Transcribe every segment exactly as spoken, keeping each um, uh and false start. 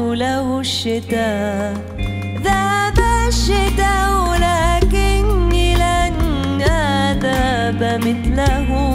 لولا الشتاء ذهب الشتاء ولكني لن أذهب مثله.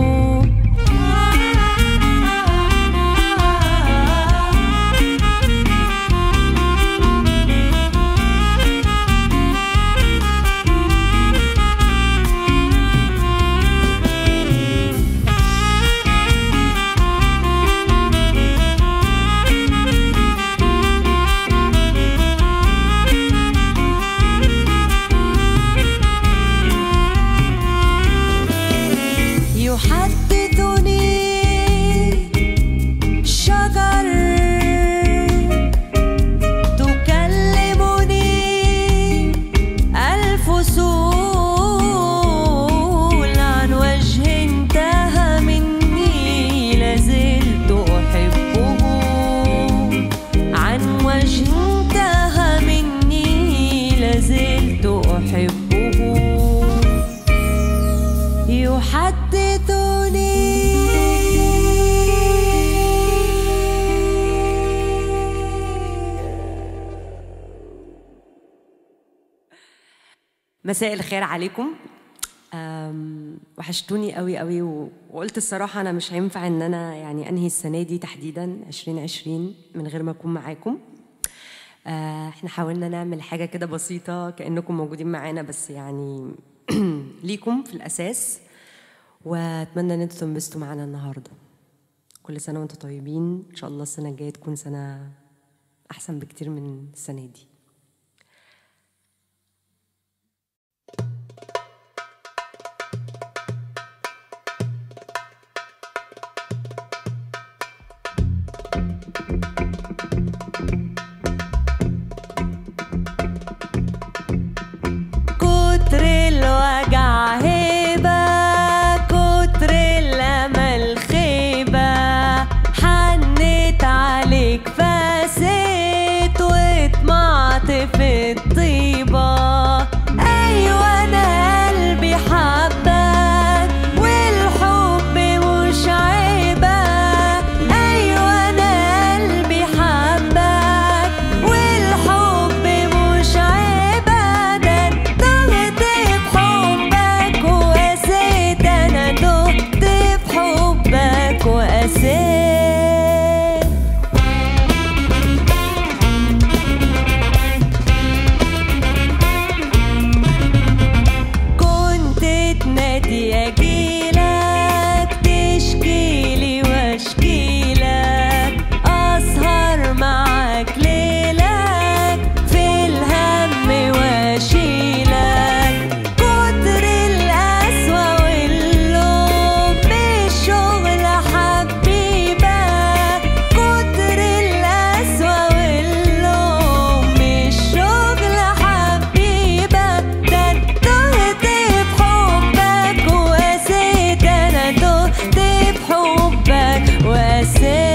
مساء الخير عليكم. وحشتوني قوي قوي، وقلت الصراحة أنا مش هينفع إن أنا يعني أنهي السنة دي تحديدا عشرين عشرين من غير ما أكون معاكم. احنا حاولنا نعمل حاجة كده بسيطة كأنكم موجودين معانا، بس يعني ليكم في الأساس، وأتمنى إن انتوا تنبسطوا معانا النهاردة. كل سنة وانتوا طيبين، إن شاء الله السنة الجاية تكون سنة أحسن بكتير من السنة دي. كتر الوجع هيبة، كتر الأمل خيبة، حنيت عليك فاسيت واتمعت في الطيبة. أيوة أنا قلبي حبك والحب مش عيبة، أيوة أنا قلبي حبك والحب مش عيبة. ده تهت بحبك وقسيت، أنا تهت بحبك وقسيت. نادي أجيلك تشكيلي واشكيلك، أسهر معاك ليلك في الهم واشيلك. كتر القسوة واللوم مش شغل حبيبة، كتر القسوة واللوم مش شغل حبيبة. ده تهت بحبك وقسيت، أنا تهت بحبك وقسيت.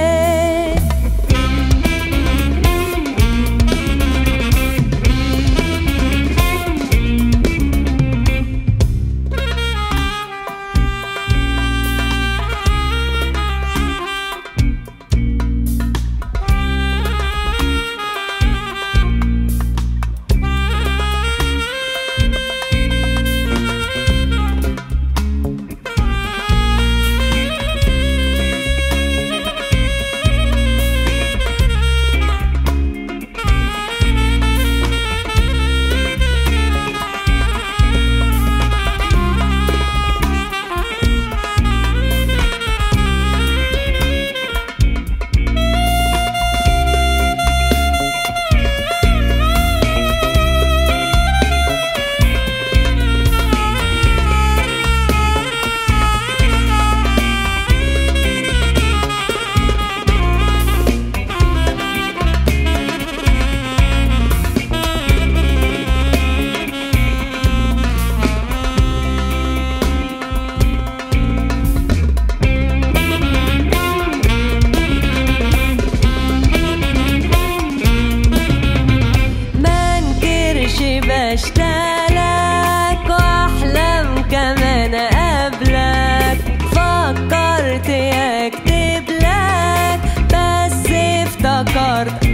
بشتاقلك واحلم كمان قبلك، فكرت اكتب لك بس افتكرت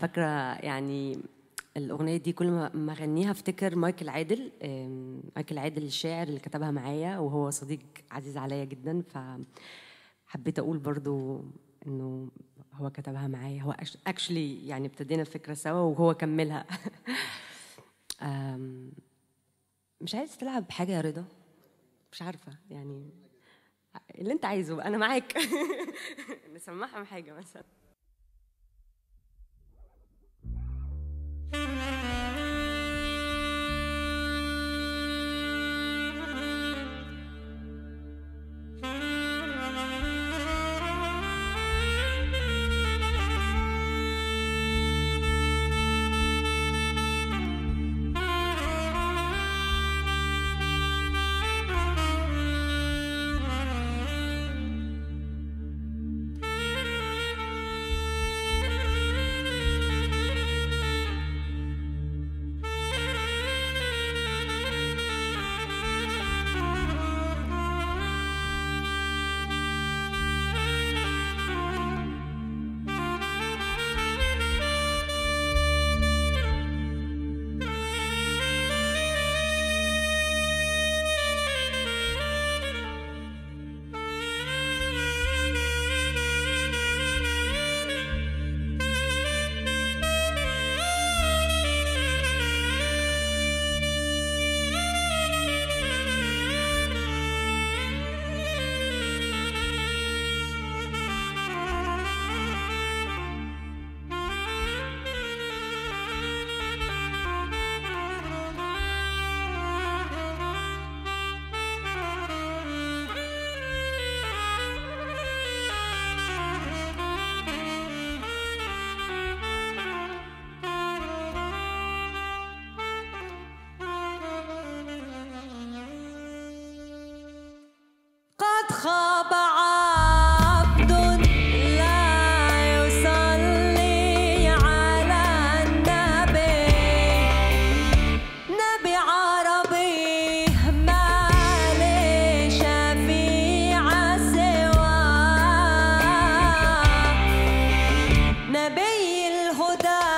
فاكره يعني الاغنيه دي كل ما اغنيها افتكر مايكل عادل. مايكل عادل الشاعر اللي كتبها معايا، وهو صديق عزيز عليا جدا، فحبيت اقول برضو انه هو كتبها معايا. هو اكشلي يعني ابتدينا الفكره سوا وهو كملها. مش عايز تلعب حاجه يا رضا؟ مش عارفه يعني اللي انت عايزه، انا معاك. نسمعها حاجه مثلا. خاب عبد لا يصلي على النبي، نبي عربي ما لي شفيع سواه، نبي الهدى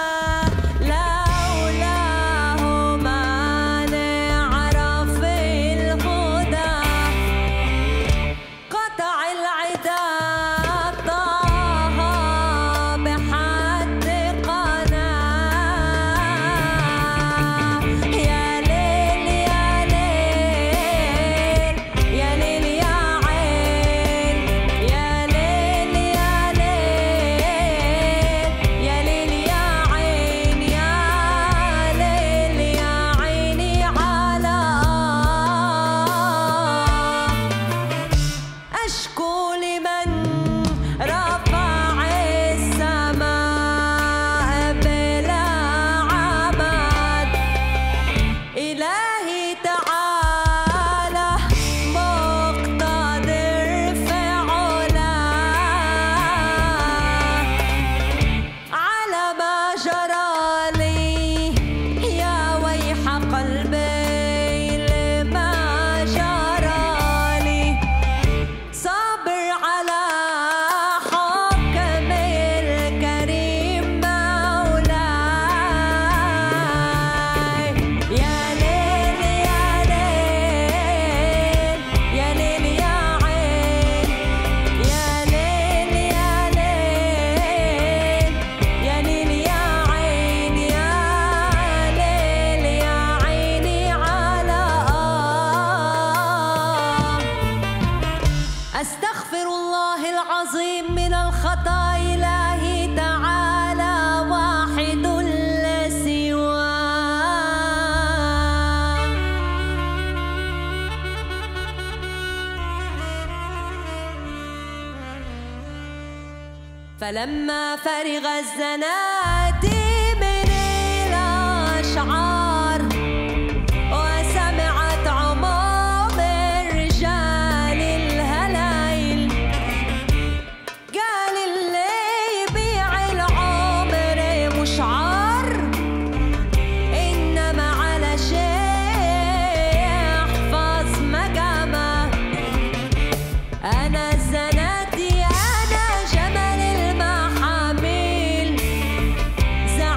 لولاه ما نعرف الهدى، قطع العدا طه بحد قناه، يا ليل يا ليل يا ليل يا عين، يا ليل يا ليل يا ليل يا عين، يا ليل يا عيني على أشكو لمن رفع السماء بلا عمد، إلهي تعالى مقتدر في علاه، على ما جرى لي يا ويح قلبي لما جرى لي، صابر على حكم الكريم مولاي، يا ليل يا ليل يا ليل يا عين، يا ليل يا ليل يا ليل يا عين، يا ليل يا عيني على أستغفر الله العظيم من الخطأ، إلهي تعالى واحد لا سواه. فلما فرغ الزناتي من الأشعار، وسمعت عموم الرجال الهلايل، قال اللي يبيع العمر مش عار، إنما على شيء يحفظ مقامه، أنا الزناتي أنا جمل المحاميل،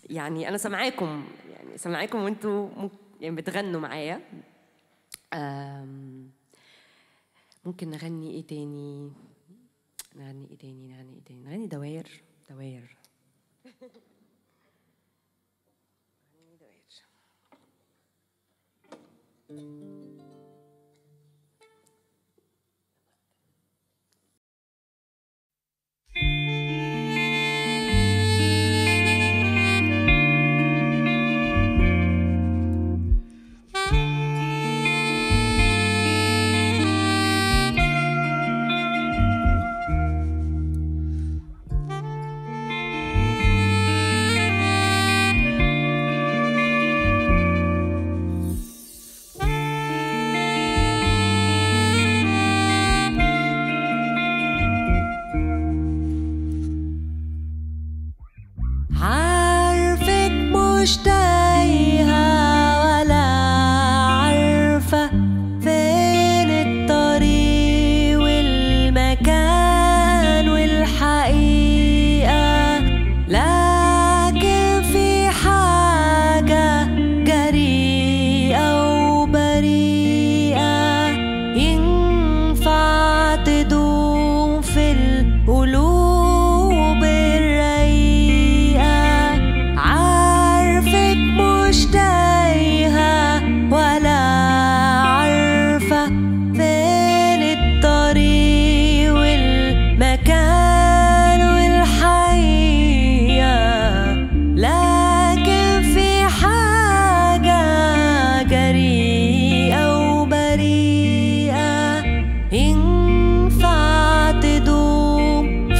يعني انا سامعاكم، يعني سامعاكم وانتوا يعني بتغنوا معايا. ممكن نغني ايه تاني؟ نغني ايه تاني نغني ايه تاني نغني دواير دواير مش تايهة ولا عارفة فين الطريق والمكان والحقيقة، لكن في حاجة جريئة وبريئة ينفع تدوم في القلوب الرقيقة. مش تايهة ولا عارفة فين الطريق والمكان والحقيقة، لكن في حاجة جريئة وبريئة ينفع تدوم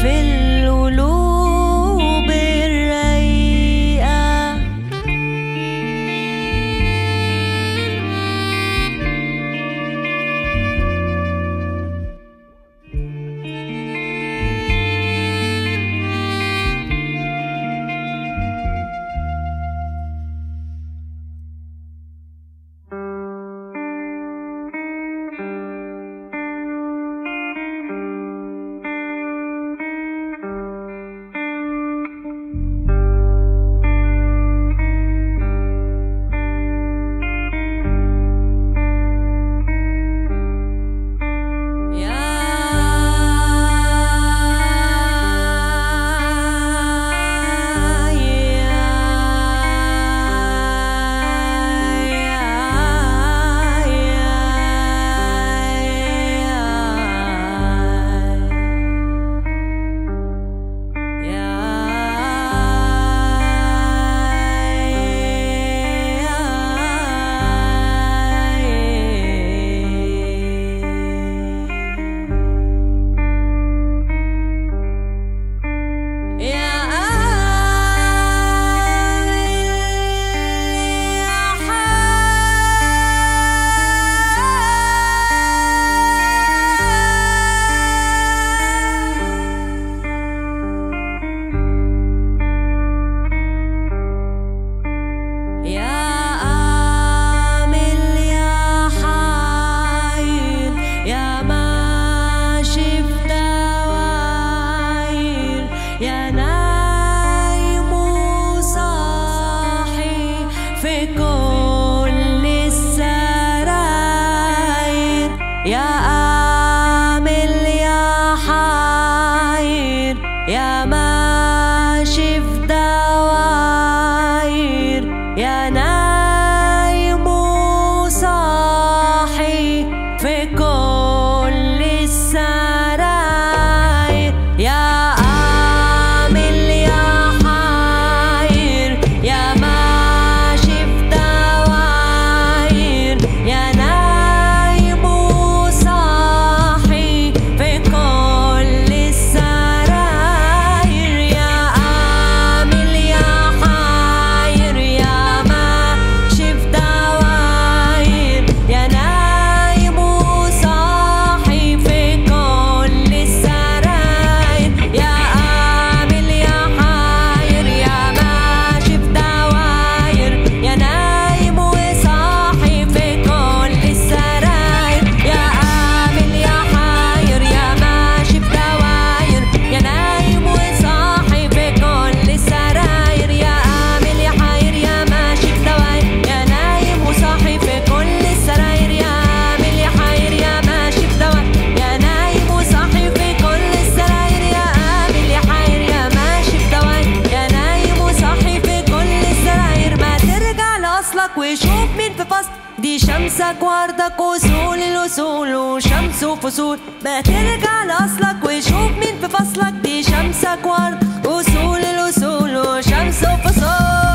عندك أصول الأصول وشمس وفصول، ما ترجع لأصلك وشوف مين في فصلك، دي شمسك وأرض أصول الأصول وشمس وفصول.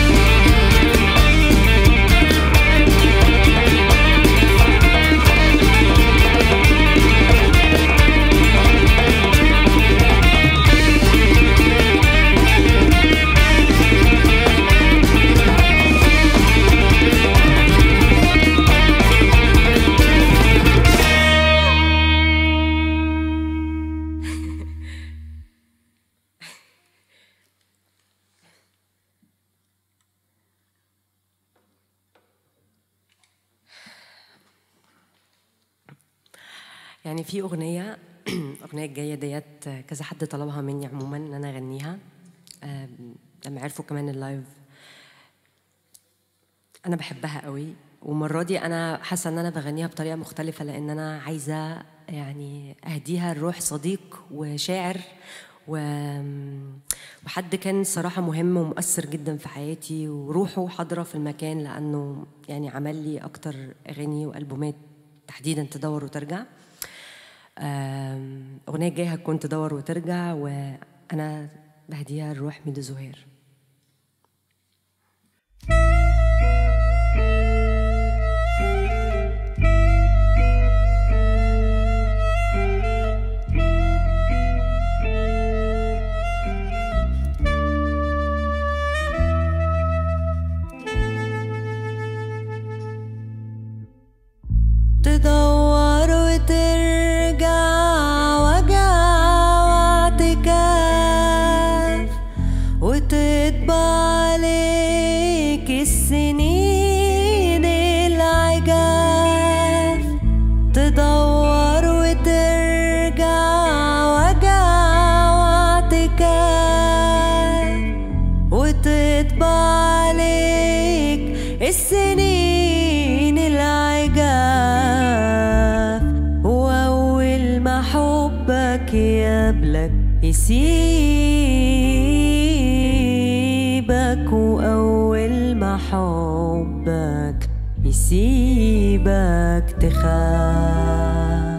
يعني في أغنية الأغنية الجاية ديت كذا حد طلبها مني عموما إن أنا أغنيها، لما عرفوا كمان اللايف أنا بحبها قوي، والمرة دي أنا حاسة إن أنا بغنيها بطريقة مختلفة، لأن أنا عايزة يعني أهديها لروح صديق وشاعر وحد كان صراحة مهم ومؤثر جدا في حياتي، وروحه حاضرة في المكان لأنه يعني عمل لي أكتر أغاني وألبومات تحديدا تدور وترجع. أغنية جاية هتكون تدور وترجع، وأنا بهديها لروح ميدو زهير. تدور وترجع وجع واعتكاف، وتطبع عليك السنين العجاف. تدور وترجع وجع واعتكاف، وتطبع عليك السنين العجاف. وأول ما حبك يقبلك يسيبك، وأول ما حبك يسيبك تخاف.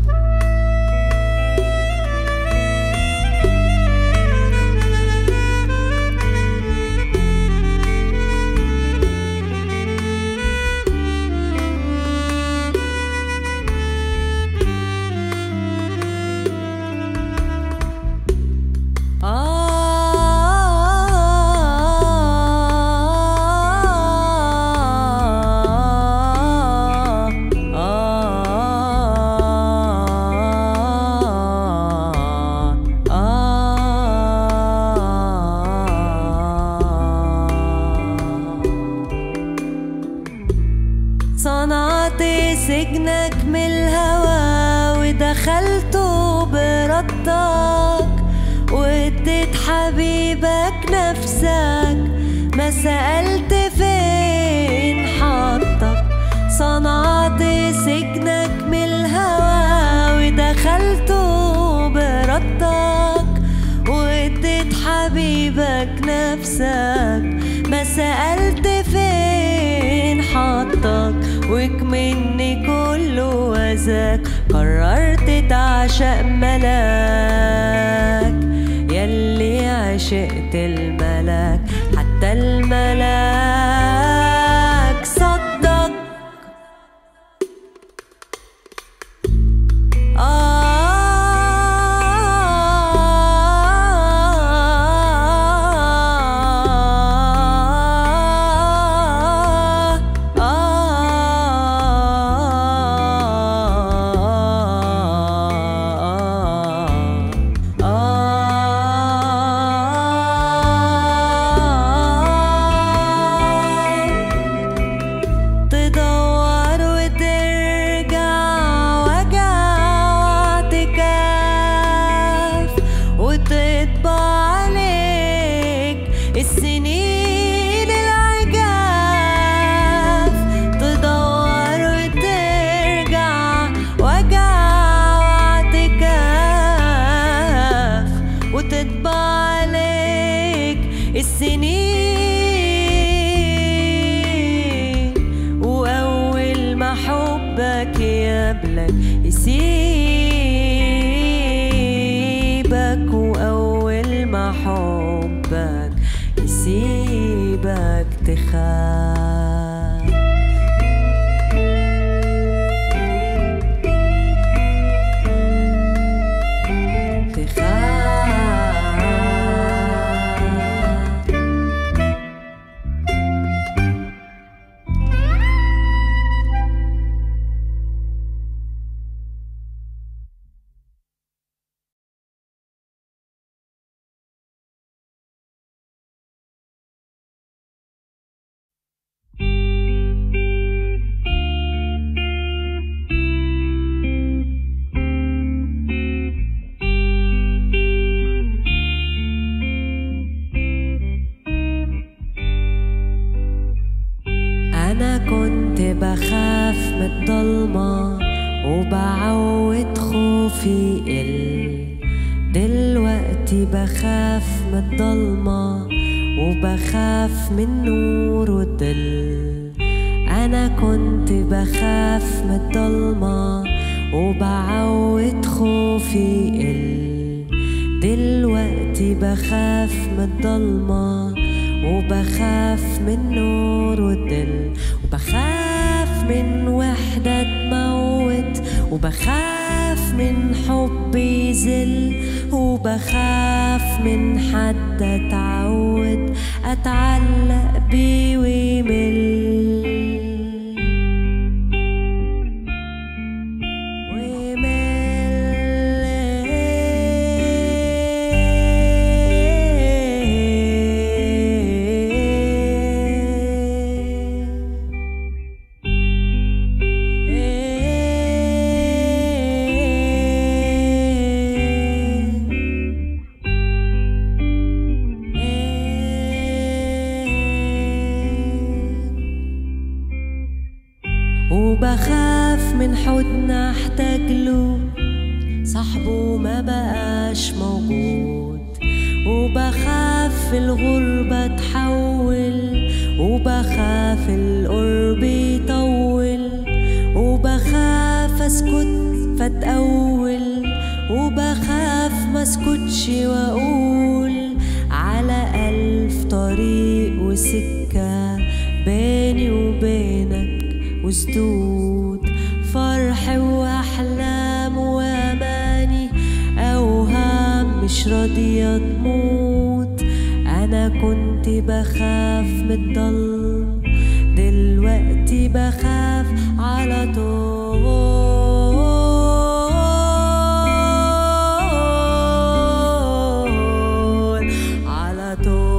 صنعت سجنك من الهوى ودخلته بردك، واديت حبيبك نفسك ما سألت فين حطك. صنعت سجنك من الهوى ودخلته بردك، واديت حبيبك نفسك ما سألت فين حطك. وكمني كله وزاك قررت تعشق ملاك، يلي عشقت الملاك حتى الملاك صدق. السنين العجاف تدور وترجع وجع واعتكاف، وتطبع عليك السنين. وأول ما حب يسيبك وأول ما حبك يسيبك تخاف. أنا كنت بخاف من الضلمة وبعود خوفي يقل، دلوقتي بخاف من الضلمة وبخاف من نور وضل. أنا كنت بخاف من الضلمة وبعود خوفي يقل، دلوقتي بخاف من الضلمة وبخاف من نور وضل. وبخاف من وحدة تموت وبخاف من حب يذل، وبخاف من حد اتعود اتعلق بيه ويمل. وبخاف من حضن احتاجله صاحبه ما بقاش موجود، وبخاف في الغربة تحول، وبخاف القرب يطول، وبخاف اسكت فتأول، وبخاف ما اسكتش واقول على ألف طريق وسكة بيني وبينك وسدود فرح واحلام واماني اوهام مش راضيه تموت. انا كنت بخاف من الضلمه دلوقتي بخاف على طول، على طول.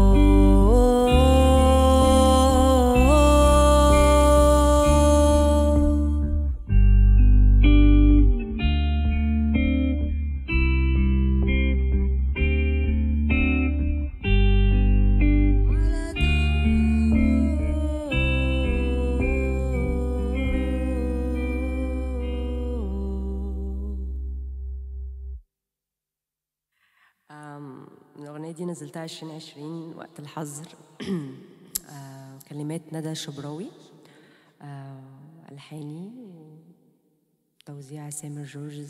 الأغنية دي نزلتها عشرين عشرين وقت الحظر. كلمات ندى شبراوي، ألحاني توزيع سامر جورج.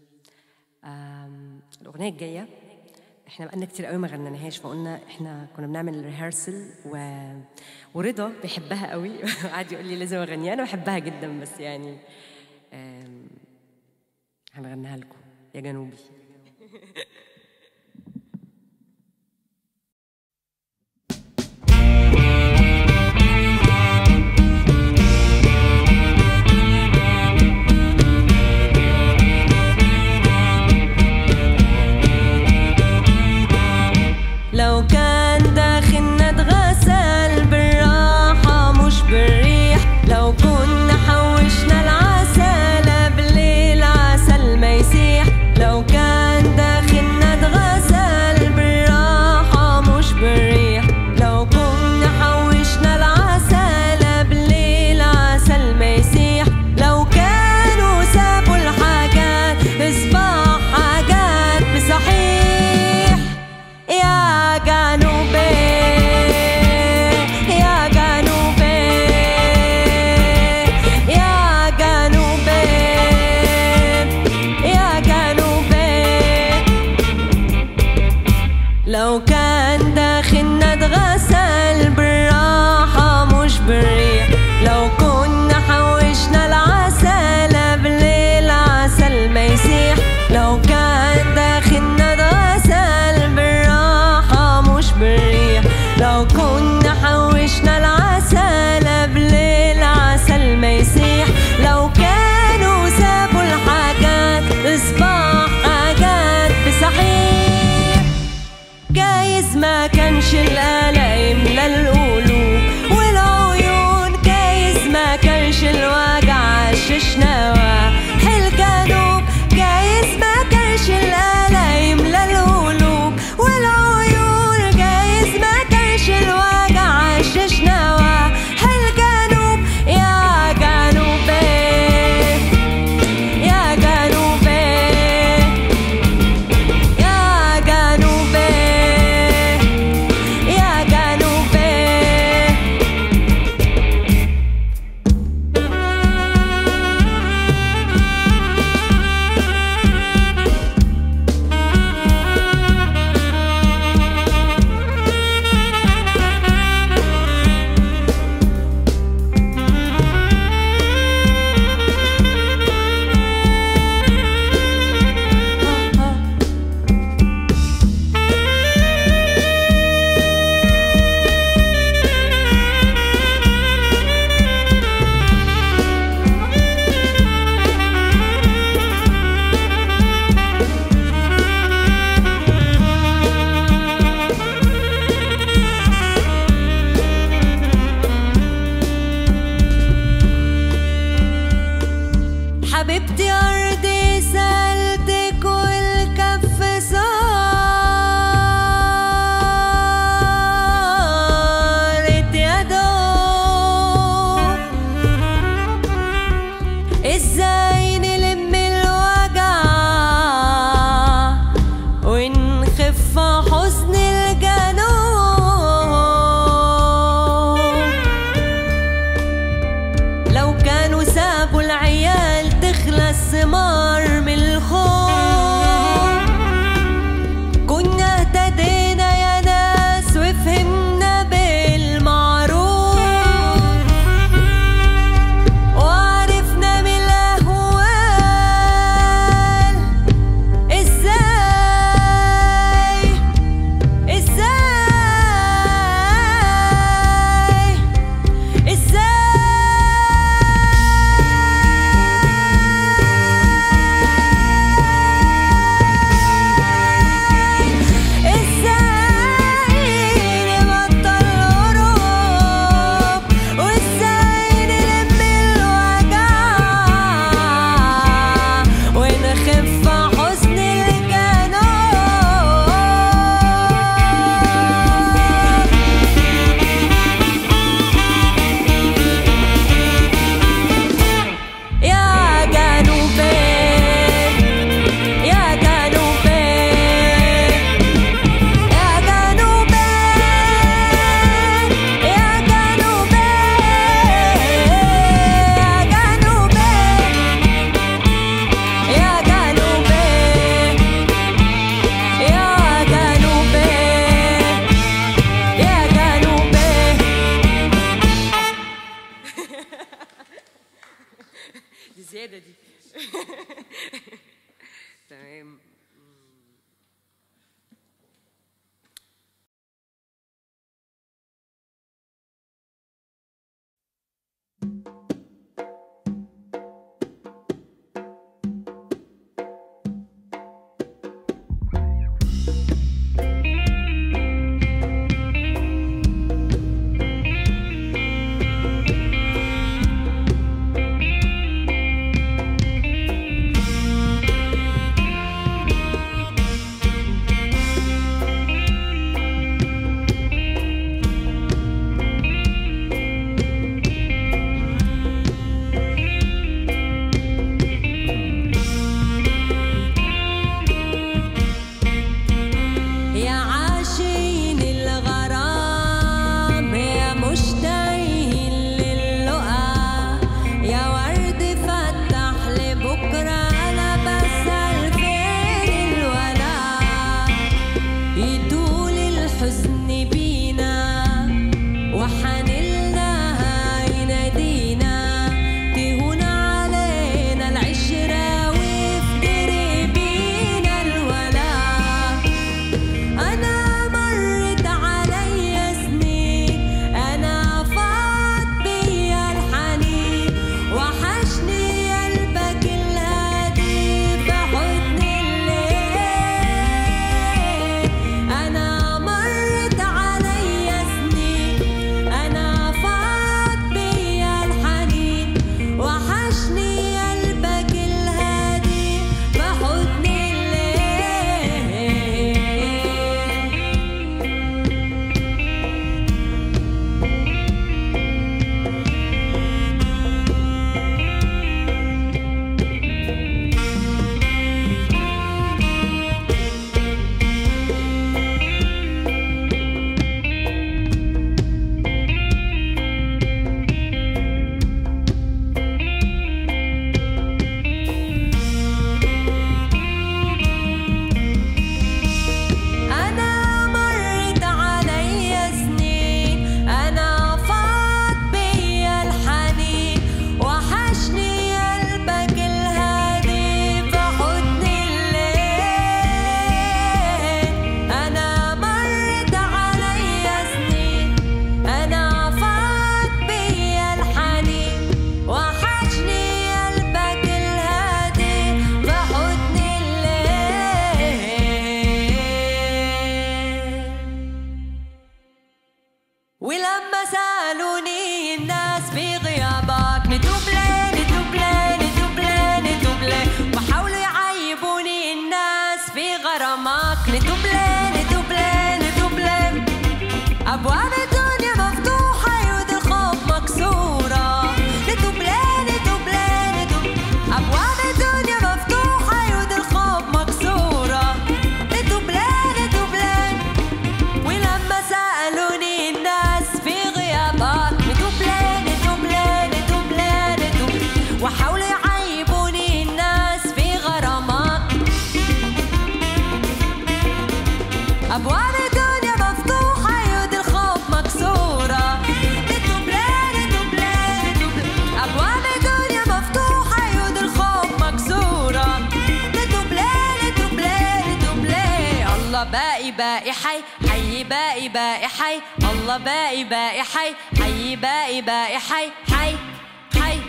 الأغنية الجاية احنا بقالنا كتير قوي ما غنناهاش، فقلنا احنا كنا بنعمل ريهرسل و... ورضا بيحبها قوي قعد يقول لي لازم اغنيها. انا بحبها جدا بس يعني هنغنيها لكم يا جنوبي. لو كان داخلنا اتغسل بالراحة مش بالريح، لو كنا حوشنا العسل قبل العسل ما يسيح، لو كان داخلنا لو كان داخلنا اتغسل بالراحة مش بالريح، لو كنا حوشنا العسل قبل العسل ما يسيح، لو كان داخلنا اتغسل بالراحة مش بالريح، لو كنا حوشنا العسل قبل العسل ما يسيح، لو كانوا سابوا الحاجات تصبح حاجات بصحيح، جايز ما كانش القلق يملى القلوب والعيون، جايز ما كانش الوجع عشش نواحي الجنوب، جايز ما كانش القلق يملى القلوب والعيون، جايز ما كانش الوجع عشش نواحي الجنوب. يا جنوبي يا جنوبي يا جنوبي يا جنوبي. حبيبتي أرضي سألتك والكف صارت يا دوب، ازاي نلم الوجع ونخف حزن الجنوب، لو كانوا سابوا العيال تخلى الثمار من الخوف، كنا اهتدينا يا ناس وفهمنا بالمعروف، وعرفنا من الأهوال ازاي ندوبلي ندوبلي ندوبلي أبواب الدنيا مفتوحة عيود الخوف مكسورة ندوبلي ندوبلي ندوبلي أبواب الدنيا مفتوحة عيود الخوف مكسورة ندوبلي ندوبلي ولما سألوني الناس في غيابك ندوبلي ندوبلي ندوبلي ندوبلي وحاولوا يعيبوني الناس في غرامات أبواب الدنيا مفتوحة عيود الخوف مكسورة ندوبلي ندوبلي ندوبلي أبواب الدنيا مفتوحة عيود الخوف مكسورة ندوبلي ندوبلي ندوبلي الله باقي باقي حي حي باقي باقي حي الله باقي باقي حي حي باقي باقي حي حي حي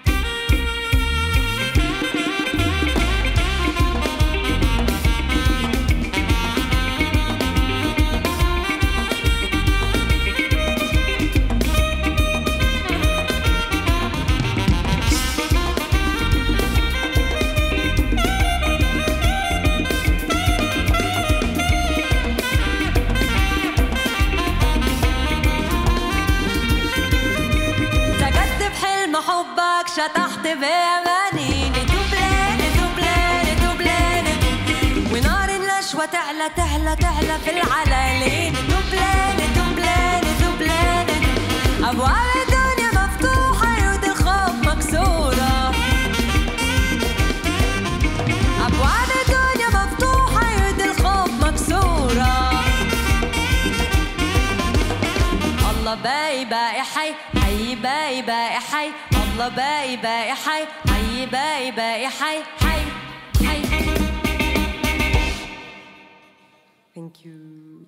حبك شطحت بأماني ندوبلي ندوبلي ندوبلي ندوبلي ونار النشوة تعلى تعلى تعلى في العلالي ندوبلي ندوبلي ندوبلي ندوبلي أبواب الدنيا مفتوحة عيود الخوف مكسورة أبواب الدنيا مفتوحة عيود الخوف مكسورة الله باقي باقي حي حي باقي باقي حي الله باقي باقي حي حي باقي باقي حي حي حي ثانك يو.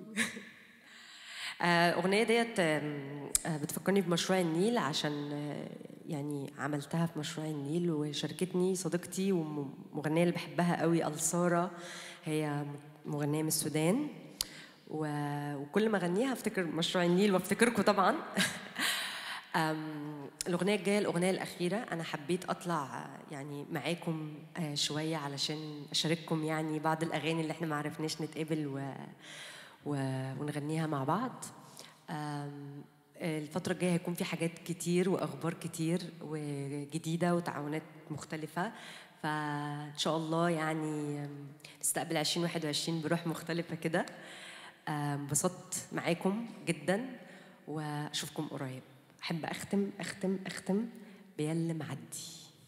الأغنية ديت بتفكرني بمشروع النيل عشان يعني عملتها في مشروع النيل وشاركتني صديقتي ومغنية اللي بحبها قوي ألسارة، هي مغنية من السودان، وكل ما أغنيها أفتكر مشروع النيل وأفتكركم طبعاً. الأغنية الجاية الأغنية الأخيرة أنا حبيت أطلع يعني معاكم شوية علشان أشارككم يعني بعض الأغاني اللي إحنا ما عرفناش نتقابل و... و... ونغنيها مع بعض. الفترة الجاية هيكون في حاجات كتير وأخبار كتير وجديدة وتعاونات مختلفة، فإن شاء الله يعني نستقبل عشرين واحد وعشرين بروح مختلفة كده. انبسطت معاكم جدا وأشوفكم قريب. أحب أختم أختم أختم بيل معدي.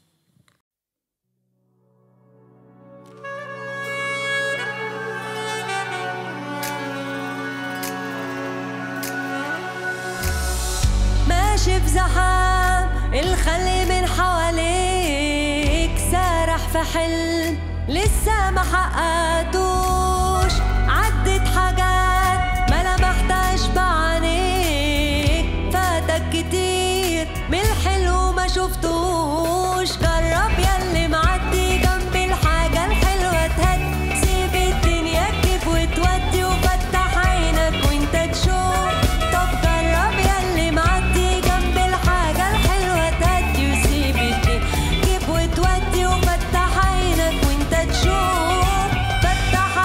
ماشي في زحام الخلي من حواليك، سارح في حلم لسه ما حققتوش، عدت حاجات ما لمحتهاش بعينيك، فاتك كتير من الحلو ما شفتوش. جرب ياللي معدي جنب الحاجة الحلوة تهد، سيب الدنيا تجيب وتودي وفتح عينك وانت تشوف. طب جرب ياللي معدي جنب الحاجة الحلوة تهدي، وسيب الدنيا تجيب وتودي وفتح عينك وانت تشوف. فتح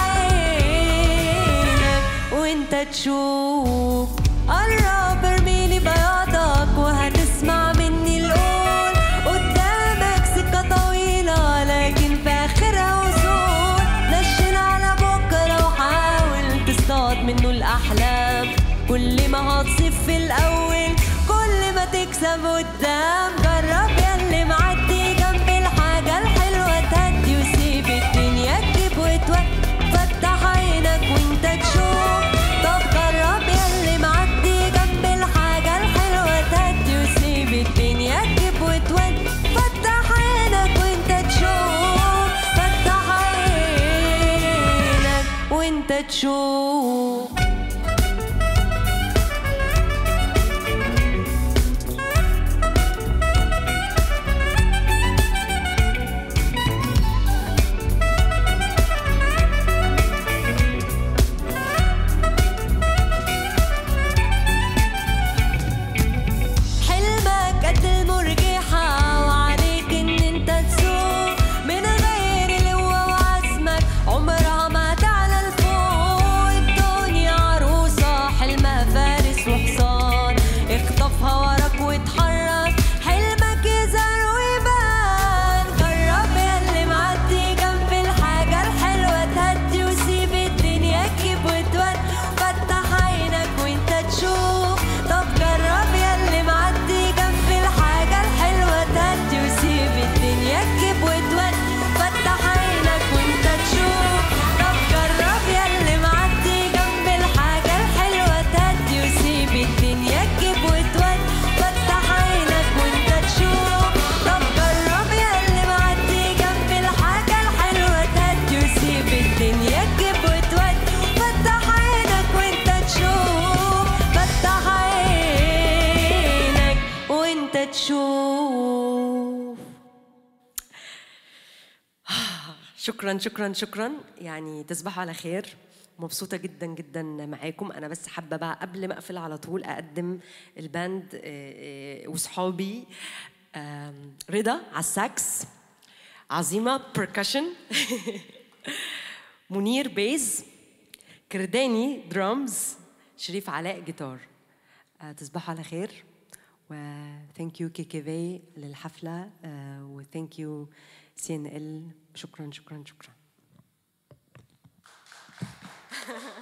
عينك وانت تشوف. قرب ارميلي بياضك وهتسمع مني القول، قدامك سكة طويلة لكن في آخرها وصول. نشن على بكرة وحاول تصطاد منه الأحلام، كل ما هتصيف في الأول كل ما تكسب قدام. جرب ياللي معدي جنب الحاجة الحلوة تهدي، وسيب الدنيا تجيب وتودي، فتح عينك وانت تشوف. طب جرب ياللي معدي جنب الحاجة الحلوة تهدي، وسيب الدنيا تجيب وتودي، فتح عينك وانت تشوف. فتح عينك وانت تشوف. عمرها ما تعلى الفوق، شكرا شكرا شكرا، يعني تصبحوا على خير. مبسوطة جدا جدا معاكم. أنا بس حابة بقى قبل ما أقفل على طول أقدم الباند وصحابي. رضا على الساكس، عظيمة بركشن، منير بيز، كرداني درامز، شريف علاء جيتار. تصبحوا على خير، و ثانك يو كي كي في للحفلة، و ثانك يو سي ان ال. شكرا شكرا شكرا.